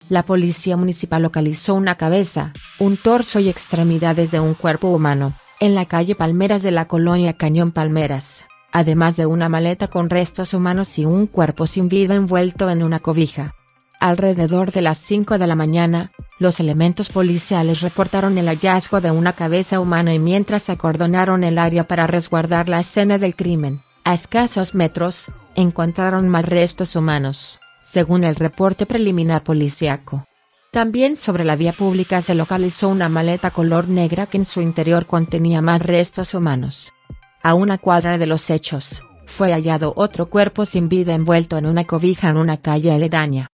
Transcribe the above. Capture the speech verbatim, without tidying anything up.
La policía municipal localizó una cabeza, un torso y extremidades de un cuerpo humano, en la calle Palmeras de la colonia Cañón Palmeras, además de una maleta con restos humanos y un cuerpo sin vida envuelto en una cobija. Alrededor de las cinco de la mañana, los elementos policiales reportaron el hallazgo de una cabeza humana y mientras acordonaron el área para resguardar la escena del crimen, a escasos metros, encontraron más restos humanos, según el reporte preliminar policíaco. También sobre la vía pública se localizó una maleta color negra que en su interior contenía más restos humanos. A una cuadra de los hechos, fue hallado otro cuerpo sin vida envuelto en una cobija en una calle aledaña.